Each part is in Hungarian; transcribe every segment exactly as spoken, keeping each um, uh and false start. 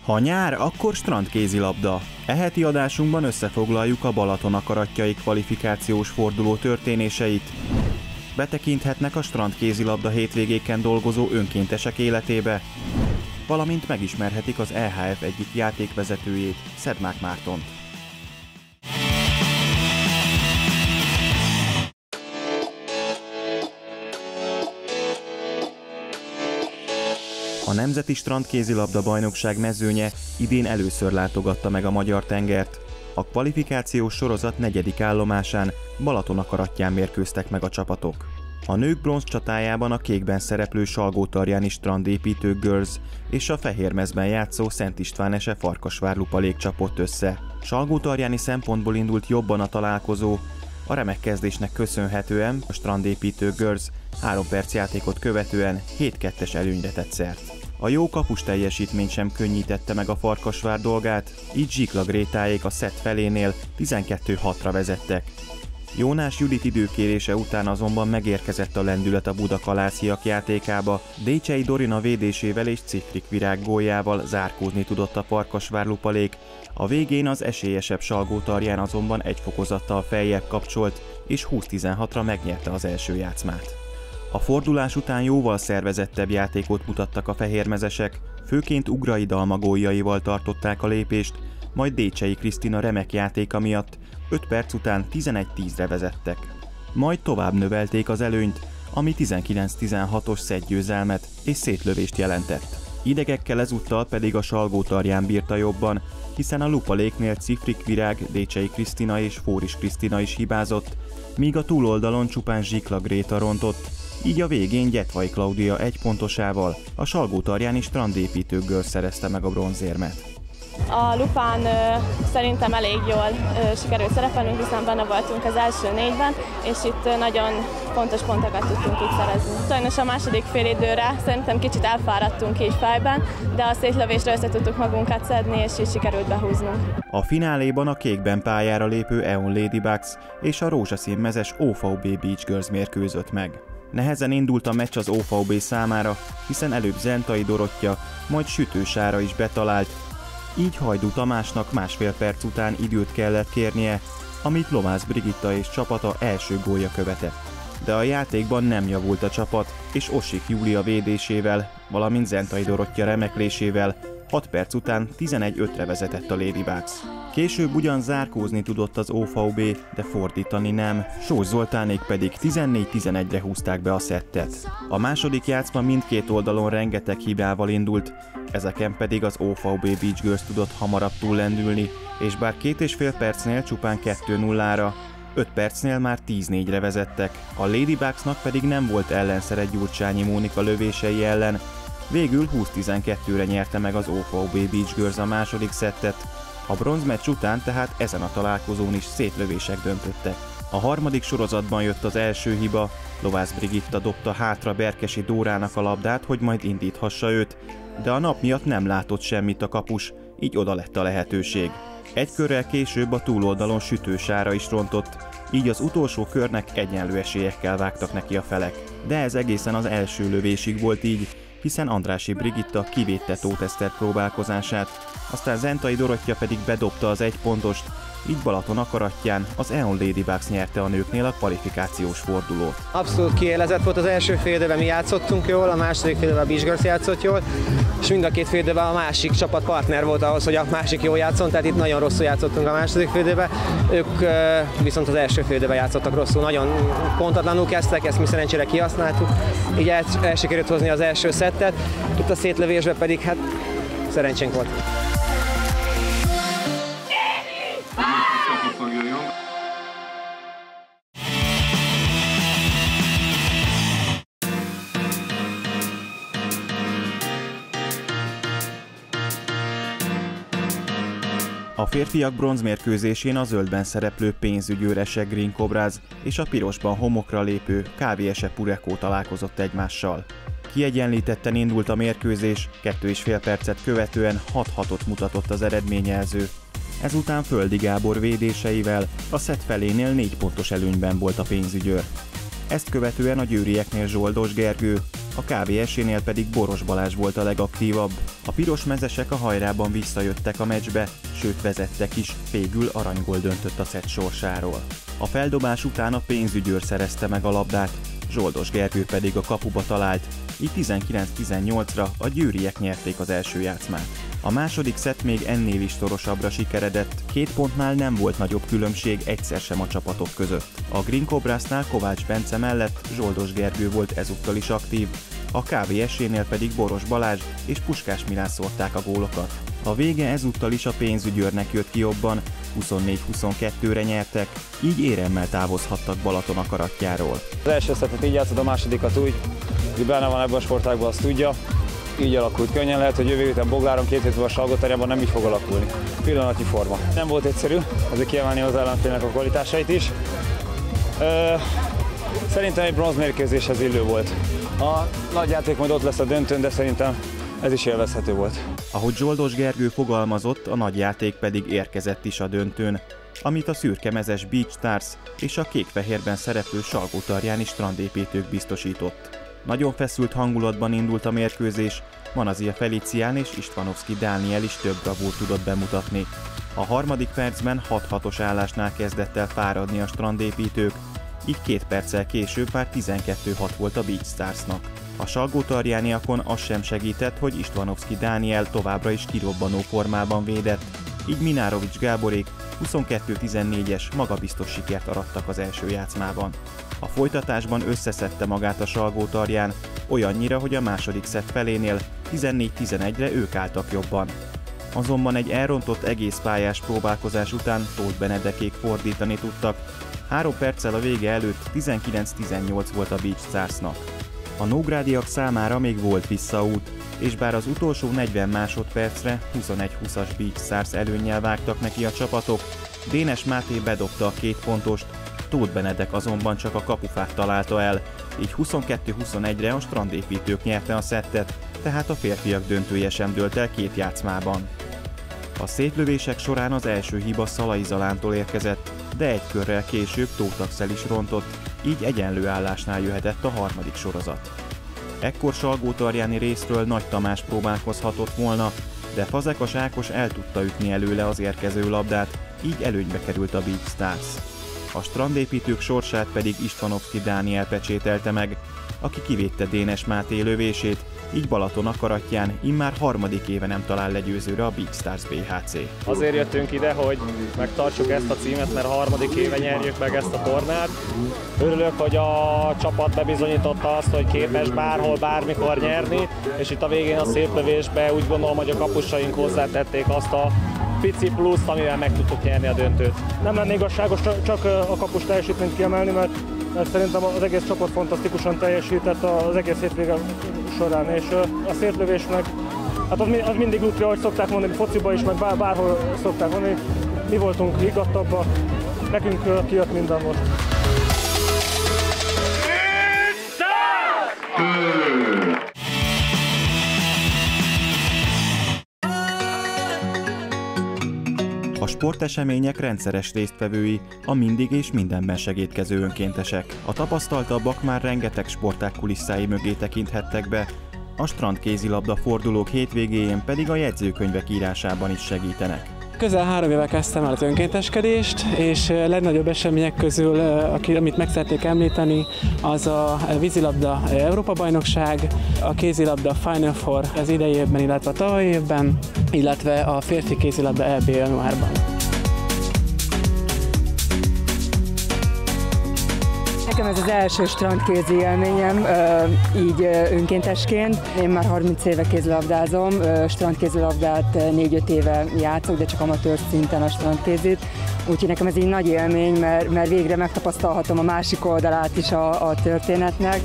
Ha nyár, akkor strandkézilabda. E heti adásunkban összefoglaljuk a Balaton akaratjai kvalifikációs forduló történéseit. Betekinthetnek a strandkézilabda hétvégéken dolgozó önkéntesek életébe, valamint megismerhetik az é há ef egyik játékvezetőjét, Szedmák Mártont. A Nemzeti Strandkézilabda Bajnokság mezőnye idén először látogatta meg a magyar tengert. A kvalifikációs sorozat negyedik állomásán, Balaton akaratján mérkőztek meg a csapatok. A nők bronz csatájában a kékben szereplő Salgótarjáni Strandépítő Girls és a fehérmezben játszó Szent István-ese Farkasvár Lupalék csapott össze. Salgótarjáni szempontból indult jobban a találkozó. A remek kezdésnek köszönhetően a Strandépítő Girls három perc játékot követően hét kettes előnyre tett szert. A jó kapus teljesítmény sem könnyítette meg a Farkasvár dolgát, így Zsikla Grétáék a szett felénél tizenkettő hatra vezettek. Jónás Judit időkérése után azonban megérkezett a lendület a budakalásziak játékába, Décsei Dorina védésével és Cifrik Virág góljával zárkózni tudott a Farkasvár Lupalék, a végén az esélyesebb Salgótarján azonban egy fokozattal feljebb kapcsolt, és húsz tizenhatra megnyerte az első játszmát. A fordulás után jóval szervezettebb játékot mutattak a fehérmezesek, főként Ugrai Dalma góljaival tartották a lépést, majd Décsei Krisztina remek játéka miatt öt perc után tizenegy tízre vezettek. Majd tovább növelték az előnyt, ami tizenkilenc tizenhatos szettgyőzelmet és szétlövést jelentett. Idegekkel ezúttal pedig a Salgótarján bírta jobban, hiszen a Lupaléknél Cifrik Virág, Décsei Krisztina és Fóris Krisztina is hibázott, míg a túloldalon csupán Zsikla Gréta rontott, így a végén Gyetvai Klaudia egy pontosával a Salgótarjáni Strandépítő Girls szerezte meg a bronzérmet. A Lupán ö, szerintem elég jól ö, sikerült szerepelnünk, hiszen benne voltunk az első négyben, és itt ö, nagyon fontos pontokat tudtunk így szerezni. Sajnos a második félidőre szerintem kicsit elfáradtunk így fejben, de a szétlövésre össze tudtuk magunkat szedni, és így sikerült behúznunk. A fináléban a kékben pályára lépő é o en Ladybugs és a rózsaszín mezes o ef bé Beach Girls mérkőzött meg. Nehezen indult a meccs az o ef bé számára, hiszen előbb Zentai Dorottya, majd Sütő Sára is betalált, így Hajdú Tamásnak másfél perc után időt kellett kérnie, amit Lovász Brigitta és csapata első gólja követett. De a játékban nem javult a csapat, és Ossik Júlia védésével, valamint Zentai Dorottya remeklésével hat perc után tizenegy ötre vezetett a Ladybugs. Később ugyan zárkózni tudott az o ef bé, de fordítani nem, Sós Zoltánék pedig tizennégy tizenegyre húzták be a szettet. A második játszma mindkét oldalon rengeteg hibával indult, ezeken pedig az o ef bé Beach Girls tudott hamarabb túllendülni, és bár két és fél percnél csupán kettő nullára, öt percnél már tíz négyre vezettek, a Ladybugsnak pedig nem volt ellenszere Gyurcsányi Mónika lövései ellen, végül húsz tizenkettőre nyerte meg az o ef bé Beach Girls a második szettet, a bronzmeccs után tehát ezen a találkozón is szétlövések döntöttek. A harmadik sorozatban jött az első hiba, Lovász Brigitta dobta hátra Berkesi Dórának a labdát, hogy majd indíthassa őt, de a nap miatt nem látott semmit a kapus, így oda lett a lehetőség. Egy körrel később a túloldalon Sütő Sára is rontott, így az utolsó körnek egyenlő esélyekkel vágtak neki a felek. De ez egészen az első lövésig volt így, hiszen Andrássy Brigitta kivédte Tóth Eszter próbálkozását, aztán Zentai Dorottya pedig bedobta az egy pontost, így Balaton akaratján az é o en Ladybugs nyerte a nőknél a kvalifikációs fordulót. Abszolút kiélezett volt az első fél időben, mi játszottunk jól, a második fél időben a Beach Girls játszott jól, és mind a két fél időben a másik csapat partner volt ahhoz, hogy a másik jól játszon, tehát itt nagyon rosszul játszottunk a második fél időben. Ők viszont az első fél időben játszottak rosszul, nagyon pontatlanul kezdtek, ezt mi szerencsére kihasználtuk, így el, el sikerült hozni az első szettet, itt a szétlövésben pedig hát szerencsénk volt. A férfiak bronzmérkőzésén a zöldben szereplő pénzügyőr Ese Green Cobras és a pirosban homokra lépő ká vé Ese Pureco találkozott egymással. Kiegyenlítetten indult a mérkőzés, kettő és fél percet követően hat hatot mutatott az eredményjelző. Ezután Földi Gábor védéseivel a szett felénél négy pontos előnyben volt a pénzügyőr. Ezt követően a győrieknél Zsoldos Gergő, a ká vé es-énél pedig Boros Balázs volt a legaktívabb. A pirosmezesek a hajrában visszajöttek a meccsbe, sőt vezettek is, végül aranygól döntött a szett sorsáról. A feldobás után a pénzügyőr szerezte meg a labdát, Zsoldos Gergő pedig a kapuba talált, így tizenkilenc tizennyolcra a győriek nyerték az első játszmát. A második szett még ennél is szorosabbra sikeredett, két pontnál nem volt nagyobb különbség egyszer sem a csapatok között. A Green Cobrasnál Kovács Bence mellett Zsoldos Gergő volt ezúttal is aktív, a ká vé es-énél pedig Boros Balázs és Puskás Milán szórták a gólokat. A vége ezúttal is a pénzügyőrnek jött ki jobban, huszonnégy huszonkettőre nyertek, így éremmel távozhattak Balaton akaratjáról. Az első szettet így játszott, a másodikat úgy, hogy benne van ebben a sportágban, azt tudja. Így alakult. Könnyen lehet, hogy jövő héten Bogláron, két hét múlva Salgótarjánban nem így fog alakulni. Pillanatnyi forma. Nem volt egyszerű, ezért kiemelni az ellenfélnek a kvalitásait is. Ö, szerintem egy bronzmérkőzéshez illő volt. A nagy játék majd ott lesz a döntőn, de szerintem ez is élvezhető volt. Ahogy Zsoldos Gergő fogalmazott, a nagy játék pedig érkezett is a döntőn, amit a szürkemezes Beach Stars és a kék-fehérben szereplő salgótarjáni strandépítők biztosított. Nagyon feszült hangulatban indult a mérkőzés, Manazia Felicián és Istvanovszky Dániel is több bravúrt tudott bemutatni. A harmadik percben hat hatos állásnál kezdett el fáradni a strandépítők, így két perccel később már tizenkettő hat volt a Beach Starsnak. A salgótarjániakon az sem segített, hogy Istvanovszky Dániel továbbra is kirobbanó formában védett, így Minárovics Gáborék huszonkettő tizennégyes magabiztos sikert arattak az első játszmában. A folytatásban összeszedte magát a Salgótarján, olyannyira, hogy a második szett felénél tizennégy tizenegyre ők álltak jobban. Azonban egy elrontott egész pályás próbálkozás után Tóth Benedekék fordítani tudtak, három perccel a vége előtt tizenkilenc tizennyolc volt a Beach Starsnak. A nógrádiak számára még volt visszaút, és bár az utolsó negyven másodpercre huszonegy húszas Beach Stars előnnyel vágtak neki a csapatok, Dénes Máté bedobta a két pontost, Tóth Benedek azonban csak a kapufát találta el, így huszonkettő huszonegyre a strandépítők nyerte a szettet, tehát a férfiak döntője sem dőlt el két játszmában. A szétlövések során az első hiba Szalai Zalántól érkezett, de egy körrel később Tóth Axel is rontott, így egyenlő állásnál jöhetett a harmadik sorozat. Ekkor Salgótarjáni részről Nagy Tamás próbálkozhatott volna, de Fazekas Ákos el tudta ütni előle az érkező labdát, így előnybe került a Beach Stars. A strandépítők sorsát pedig Istvanovszky Dániel pecsételte meg, aki kivédte Dénes Máté lövését, így Balaton akaratján immár harmadik éve nem talál legyőzőre a Beach Stars bé há cé. Azért jöttünk ide, hogy megtartsuk ezt a címet, mert harmadik éve nyerjük meg ezt a tornát. Örülök, hogy a csapat bebizonyította azt, hogy képes bárhol, bármikor nyerni, és itt a végén a szétlövésbe úgy gondolom, hogy a kapusaink hozzátették azt a pici pluszt, amivel meg tudtuk nyerni a döntőt. Nem lenne igazságos csak a kapus teljesítményt kiemelni, mert, mert szerintem az egész csapat fantasztikusan teljesített az egész hétvége során, és a szétlövés meg, hát az, az mindig útri, ahogy szokták mondani, fociba is, meg bár, bárhol szokták mondani, mi voltunk higgadtabbak, nekünk kijött minden most. A sportesemények rendszeres résztvevői, a mindig és mindenben segítkező önkéntesek. A tapasztaltabbak már rengeteg sportág kulisszái mögé tekinthettek be, a strandkézilabda fordulók hétvégéjén pedig a jegyzőkönyvek írásában is segítenek. Közel három éve kezdtem el az önkénteskedést, és a legnagyobb események közül, amit meg szeretnék említeni, az a vízilabda Európa-bajnokság, a kézilabda Final Four az idei évben, illetve a tavalyi évben, illetve a férfi kézilabda é bé januárban. Nekem ez az első strandkézi élményem, így önkéntesként. Én már harminc éve kézilabdázom, strandkézilabdát négy-öt éve játszok, de csak amatőr szinten a strandkézit. Úgyhogy nekem ez így nagy élmény, mert, mert végre megtapasztalhatom a másik oldalát is a, a történetnek.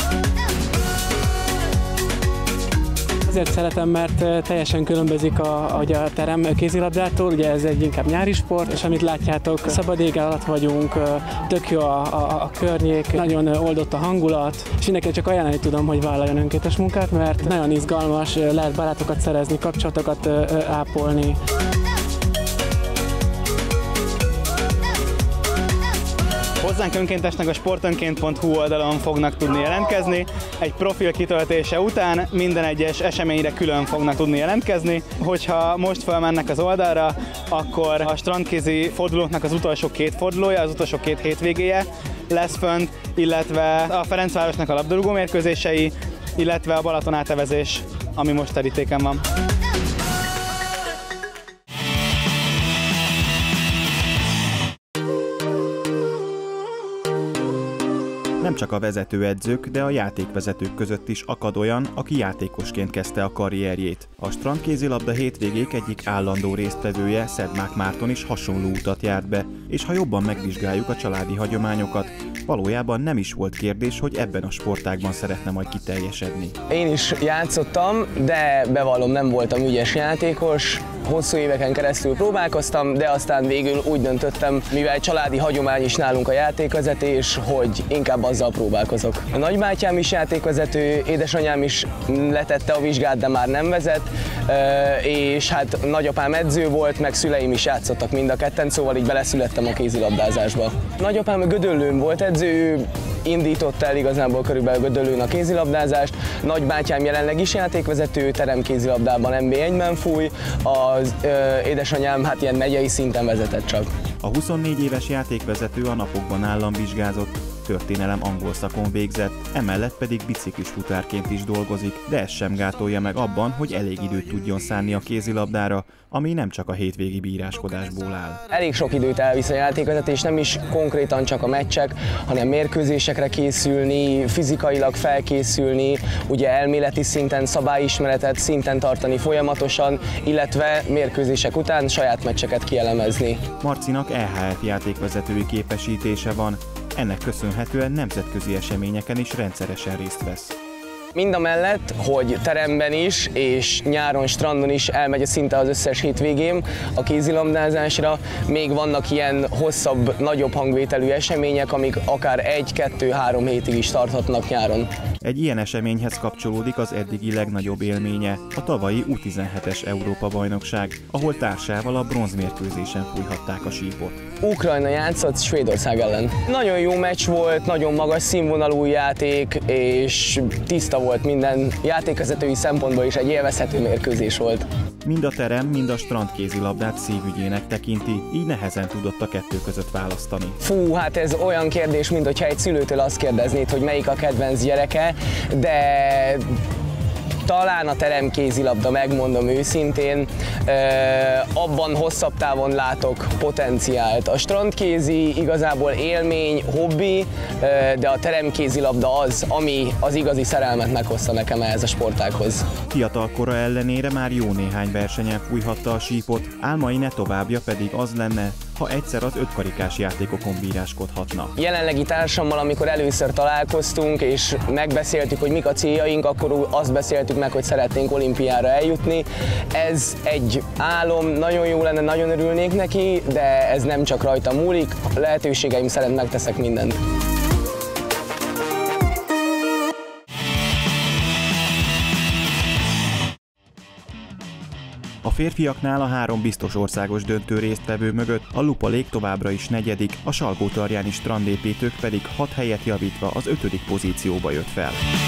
Azért szeretem, mert teljesen különbözik a, a terem kézilabdától, ugye ez egy inkább nyári sport, és amit látjátok, szabad ég alatt vagyunk, tök jó a, a, a környék, nagyon oldott a hangulat, és mindenki csak ajánlani tudom, hogy vállaljon önkéntes munkát, mert nagyon izgalmas, lehet barátokat szerezni, kapcsolatokat ápolni. Hozzánk önkéntesnek a sportönként pont hu oldalon fognak tudni jelentkezni. Egy profil kitöltése után minden egyes eseményre külön fognak tudni jelentkezni. Hogyha most felmennek az oldalra, akkor a strandkézi fordulóknak az utolsó két fordulója, az utolsó két hétvégéje lesz fönt, illetve a Ferencvárosnak a labdarúgó mérkőzései, illetve a Balaton átevezés, ami most terítéken van. Nem csak a vezetőedzők, de a játékvezetők között is akad olyan, aki játékosként kezdte a karrierjét. A strandkézilabda hétvégék egyik állandó résztvevője, Szedmák Márton is hasonló utat járt be, és ha jobban megvizsgáljuk a családi hagyományokat, valójában nem is volt kérdés, hogy ebben a sportágban szeretne majd kiteljesedni. Én is játszottam, de bevallom, nem voltam ügyes játékos. Hosszú éveken keresztül próbálkoztam, de aztán végül úgy döntöttem, mivel családi hagyomány is nálunk a játékvezetés, hogy inkább azzal próbálkozok. A nagybátyám is játékvezető, édesanyám is letette a vizsgát, de már nem vezet, és hát nagyapám edző volt, meg szüleim is játszottak mind a ketten, szóval így beleszülettem a kézilabdázásba. Nagyapám Gödöllőn volt edző, indította el igazából körülbelül Gödöllőn a kézilabdázást, nagybátyám jelenleg is játékvezető, teremkézilabdában en bé egyben fúj, az ö, édesanyám hát ilyen megyei szinten vezetett csak. A huszonnégy éves játékvezető a napokban államvizsgázott, történelem angol szakon végzett, emellett pedig biciklis futárként is dolgozik, de ez sem gátolja meg abban, hogy elég időt tudjon szánni a kézilabdára, ami nem csak a hétvégi bíráskodásból áll. Elég sok időt elvisz a játékvezetés, nem is konkrétan csak a meccsek, hanem mérkőzésekre készülni, fizikailag felkészülni, ugye elméleti szinten szabályismeretet szinten tartani folyamatosan, illetve mérkőzések után saját meccseket kielemezni. Marcinak é há ef játékvezetői képesítése van, ennek köszönhetően nemzetközi eseményeken is rendszeresen részt vesz. Mindamellett, hogy teremben is és nyáron strandon is elmegy szinte az összes hétvégém a kézilabdázásra, még vannak ilyen hosszabb, nagyobb hangvételű események, amik akár egy, kettő, három hétig is tarthatnak nyáron. Egy ilyen eseményhez kapcsolódik az eddigi legnagyobb élménye, a tavalyi U tizenhetes Európa-bajnokság, ahol társával a bronzmérkőzésen fújhatták a sípot. Ukrajna játszott Svédország ellen. Nagyon jó meccs volt, nagyon magas színvonalú játék, és tiszta volt minden, játékvezetői szempontból is egy élvezhető mérkőzés volt. Mind a terem, mind a strandkézilabdát szívügyének tekinti, így nehezen tudott a kettő között választani. Fú, hát ez olyan kérdés, mint hogyha egy szülőtől azt kérdeznéd, hogy melyik a kedvenc gyereke, de talán a teremkézilabda, megmondom őszintén, abban hosszabb távon látok potenciált. A strandkézi igazából élmény, hobbi, de a teremkézilabda az, ami az igazi szerelmet meghozta nekem ehhez a sportághoz. Fiatal kora ellenére már jó néhány versenyen fújhatta a sípot, álmai ne továbbja pedig az lenne, ha egyszer az ötkarikás játékokon bíráskodhatna. Jelenlegi társammal, amikor először találkoztunk és megbeszéltük, hogy mik a céljaink, akkor azt beszéltük meg, hogy szeretnénk olimpiára eljutni. Ez egy álom, nagyon jó lenne, nagyon örülnék neki, de ez nem csak rajta múlik, a lehetőségeim szerint megteszek mindent. A férfiaknál a három biztos országos döntő résztvevő mögött a Lupa Lake továbbra is negyedik, a salgótarjáni strandépítők pedig hat helyet javítva az ötödik pozícióba jött fel.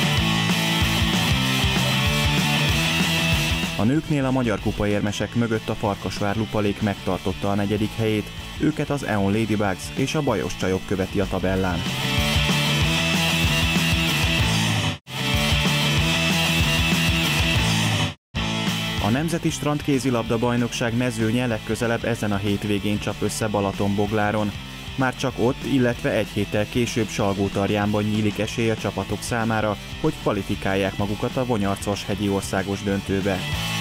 A nőknél a magyar kupaérmesek mögött a Farkasvár Lupa Lake megtartotta a negyedik helyét, őket az e on Ladybugs és a Bajos Csajok követi a tabellán. A Nemzeti Strandkézilabda Bajnokság mezőnye legközelebb ezen a hétvégén csap össze Balatonbogláron. Már csak ott, illetve egy héttel később Salgótarjánban nyílik esély a csapatok számára, hogy kvalifikálják magukat a Vonyarcos hegyi országos döntőbe.